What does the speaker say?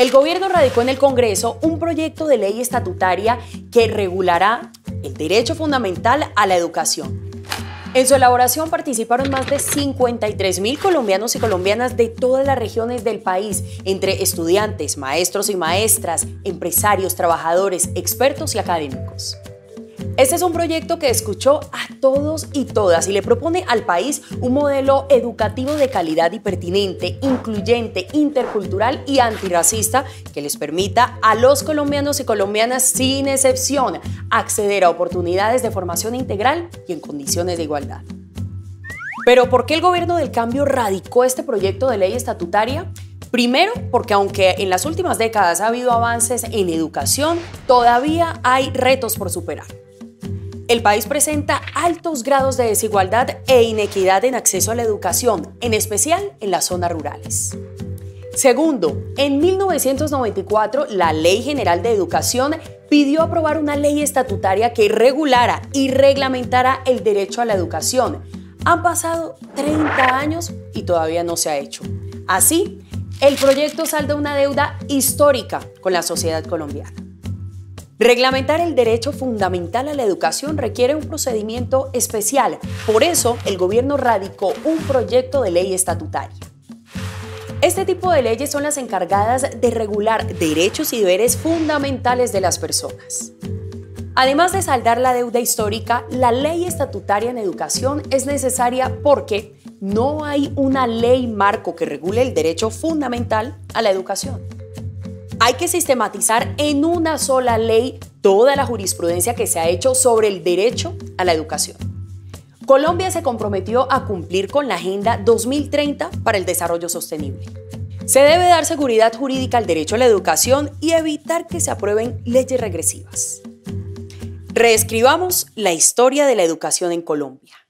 El gobierno radicó en el Congreso un proyecto de ley estatutaria que regulará el derecho fundamental a la educación. En su elaboración participaron más de 53.000 colombianos y colombianas de todas las regiones del país, entre estudiantes, maestros y maestras, empresarios, trabajadores, expertos y académicos. Este es un proyecto que escuchó a todos y todas y le propone al país un modelo educativo de calidad y pertinente, incluyente, intercultural y antirracista que les permita a los colombianos y colombianas sin excepción acceder a oportunidades de formación integral y en condiciones de igualdad. Pero ¿por qué el gobierno del cambio radicó este proyecto de ley estatutaria? Primero, porque aunque en las últimas décadas ha habido avances en educación, todavía hay retos por superar. El país presenta altos grados de desigualdad e inequidad en acceso a la educación, en especial en las zonas rurales. Segundo, en 1994, la Ley General de Educación pidió aprobar una ley estatutaria que regulara y reglamentara el derecho a la educación. Han pasado 30 años y todavía no se ha hecho. Así, el proyecto salda una deuda histórica con la sociedad colombiana. Reglamentar el derecho fundamental a la educación requiere un procedimiento especial. Por eso, el gobierno radicó un proyecto de ley estatutaria. Este tipo de leyes son las encargadas de regular derechos y deberes fundamentales de las personas. Además de saldar la deuda histórica, la ley estatutaria en educación es necesaria porque no hay una ley marco que regule el derecho fundamental a la educación. Hay que sistematizar en una sola ley toda la jurisprudencia que se ha hecho sobre el derecho a la educación. Colombia se comprometió a cumplir con la Agenda 2030 para el Desarrollo Sostenible. Se debe dar seguridad jurídica al derecho a la educación y evitar que se aprueben leyes regresivas. Reescribamos la historia de la educación en Colombia.